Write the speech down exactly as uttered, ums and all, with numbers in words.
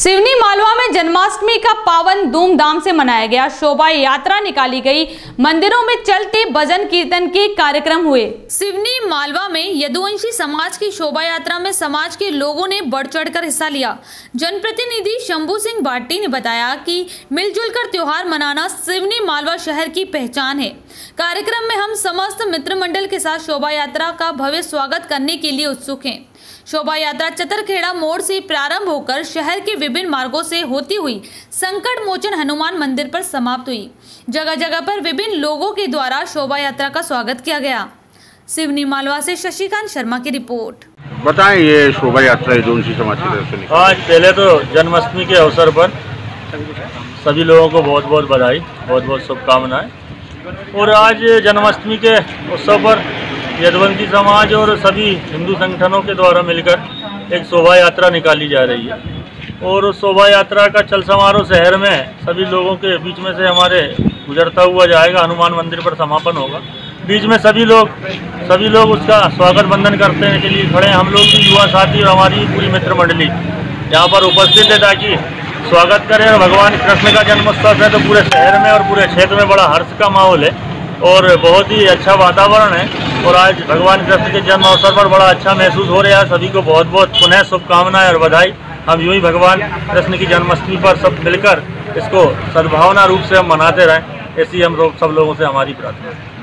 सिवनी मालवा में जन्माष्टमी का पावन धूमधाम से मनाया गया। शोभा यात्रा निकाली गई। मंदिरों में चलते भजन कीर्तन के कार्यक्रम हुए। सिवनी मालवा में यदुवंशी समाज की शोभा यात्रा में समाज के लोगों ने बढ़ चढ़कर हिस्सा लिया। जनप्रतिनिधि शंभू सिंह भाटी ने बताया कि मिलजुल कर त्योहार मनाना सिवनी मालवा शहर की पहचान है। कार्यक्रम में हम समस्त मित्र मंडल के साथ शोभा यात्रा का भव्य स्वागत करने के लिए उत्सुक हैं। शोभा यात्रा चतरखेड़ा मोड़ से प्रारंभ होकर शहर के विभिन्न मार्गों से होती हुई संकट मोचन हनुमान मंदिर पर समाप्त हुई। जगह जगह पर विभिन्न लोगों के द्वारा शोभा यात्रा का स्वागत किया गया। सिवनी मालवा से शशिकांत शर्मा की रिपोर्ट। बताएं ये शोभा यात्रा यदुवंशी समाज की तरफ से। आज पहले तो जन्माष्टमी के अवसर पर सभी लोगों को बहुत बहुत बधाई, बहुत बहुत शुभकामनाएं। और आज जन्माष्टमी के उत्सव पर यदुवंशी समाज और सभी हिंदू संगठनों के द्वारा मिलकर एक शोभा यात्रा निकाली जा रही है। और उस शोभा यात्रा का चल समारोह शहर में सभी लोगों के बीच में से हमारे गुजरता हुआ जाएगा। हनुमान मंदिर पर समापन होगा। बीच में सभी लोग सभी लोग उसका स्वागत बंदन करने के लिए खड़े हैं। हम लोग भी युवा साथी और हमारी पूरी मित्र मंडली यहाँ पर उपस्थित है ताकि स्वागत करें। और भगवान कृष्ण का जन्मोत्सव है तो पूरे शहर में और पूरे क्षेत्र में बड़ा हर्ष का माहौल है और बहुत ही अच्छा वातावरण है। और आज भगवान कृष्ण के जन्म अवसर पर बड़ा अच्छा महसूस हो रहा है। सभी को बहुत बहुत पुनः शुभकामनाएं और बधाई। हम यूं ही भगवान कृष्ण की जन्माष्टमी पर सब मिलकर इसको सद्भावना रूप से हम मनाते रहें, ऐसी हम लोग सब लोगों से हमारी प्रार्थना है।